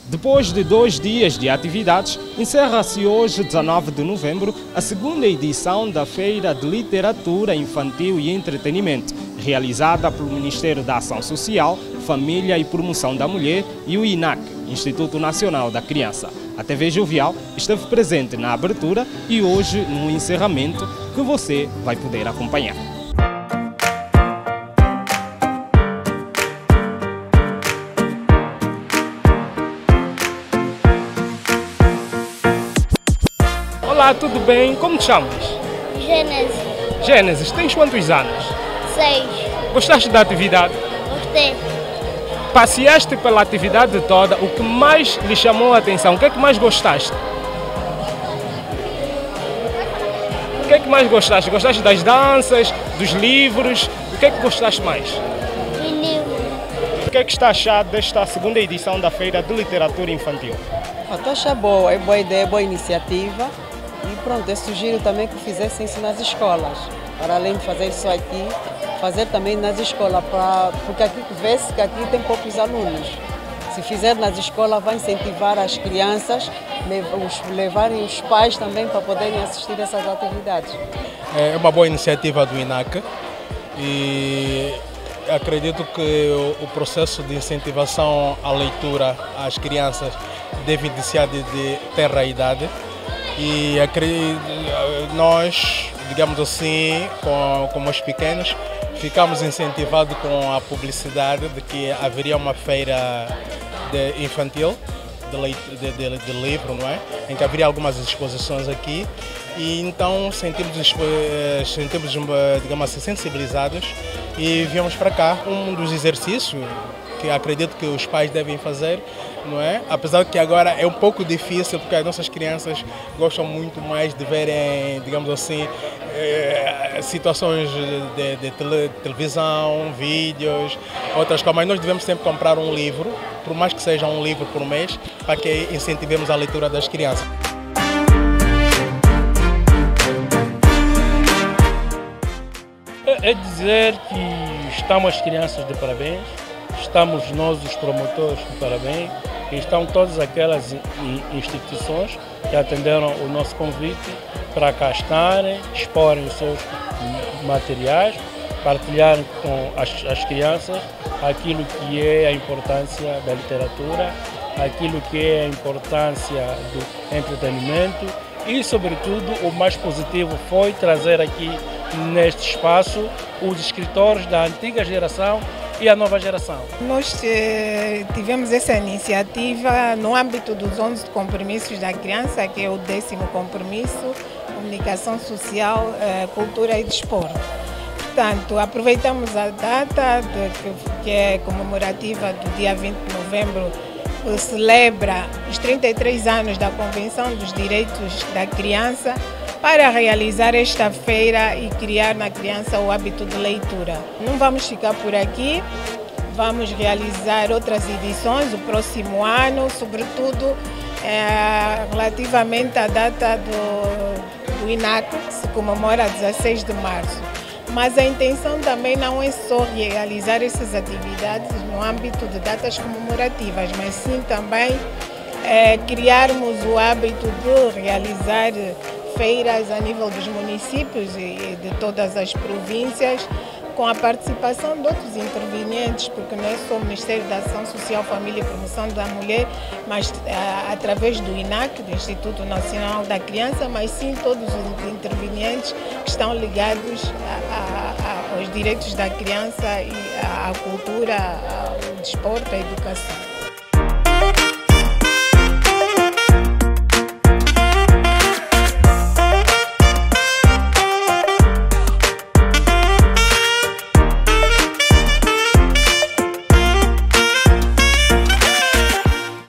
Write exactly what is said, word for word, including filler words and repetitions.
Depois de dois dias de atividades, encerra-se hoje, dezanove de novembro, a segunda edição da Feira de Literatura Infantil e Entretenimento, realizada pelo Ministério da Ação Social, Família e Promoção da Mulher e o I N A C, Instituto Nacional da Criança. A T V Jovial esteve presente na abertura e hoje no encerramento, que você vai poder acompanhar. Olá, tudo bem? Como te chamas? Gênesis. Gênesis, tens quantos anos? Seis. Gostaste da atividade? Gostei. Passeaste pela atividade toda, o que mais lhe chamou a atenção? O que é que mais gostaste? O que é que mais gostaste? Gostaste das danças, dos livros? O que é que gostaste mais? Do livro. O que é que está achado desta segunda edição da Feira de Literatura Infantil? Estou achando boa, é boa ideia, boa iniciativa. E pronto, eu sugiro também que fizessem isso nas escolas. Para além de fazer isso aqui, fazer também nas escolas, pra, porque aqui vê-se que aqui tem poucos alunos. Se fizer nas escolas, vai incentivar as crianças, levarem os pais também para poderem assistir essas atividades. É uma boa iniciativa do I N A C e acredito que o processo de incentivação à leitura às crianças deve iniciar de tenra idade. E nós, digamos assim, com, como os pequenos, ficamos incentivados com a publicidade de que haveria uma feira de infantil, de, de, de, de livro, não é? Em que haveria algumas exposições aqui. E então sentimos, sentimos digamos assim, sensibilizados e viemos para cá. Um dos exercícios que acredito que os pais devem fazer, não é? Apesar que agora é um pouco difícil, porque as nossas crianças gostam muito mais de verem, digamos assim, eh, situações de, de tele, televisão, vídeos, outras coisas, mas nós devemos sempre comprar um livro, por mais que seja um livro por mês, para que incentivemos a leitura das crianças. É dizer que estamos as crianças de parabéns, estamos nós os promotores de parabéns e estão todas aquelas instituições que atenderam o nosso convite para cá estarem, exporem os seus materiais, partilharem com as, as crianças aquilo que é a importância da literatura, aquilo que é a importância do entretenimento e, sobretudo, o mais positivo foi trazer aqui neste espaço os escritores da antiga geração e a nova geração. Nós eh, tivemos essa iniciativa no âmbito dos onze compromissos da criança, que é o décimo compromisso, comunicação social, eh, cultura e desporto. Portanto, aproveitamos a data de, que é comemorativa do dia vinte de novembro, que celebra os trinta e três anos da Convenção dos Direitos da Criança, para realizar esta feira e criar na criança o hábito de leitura. Não vamos ficar por aqui, vamos realizar outras edições o próximo ano, sobretudo é, relativamente à data do, do I N A C, que se comemora a dezesseis de março. Mas a intenção também não é só realizar essas atividades no âmbito de datas comemorativas, mas sim também é, criarmos o hábito de realizar feiras a nível dos municípios e de todas as províncias, com a participação de outros intervenientes, porque não é só o Ministério da Ação Social, Família e Promoção da Mulher, mas a, através do I N A C, do Instituto Nacional da Criança, mas sim todos os intervenientes que estão ligados a, a, a, aos direitos da criança, e à cultura, ao desporto, à educação.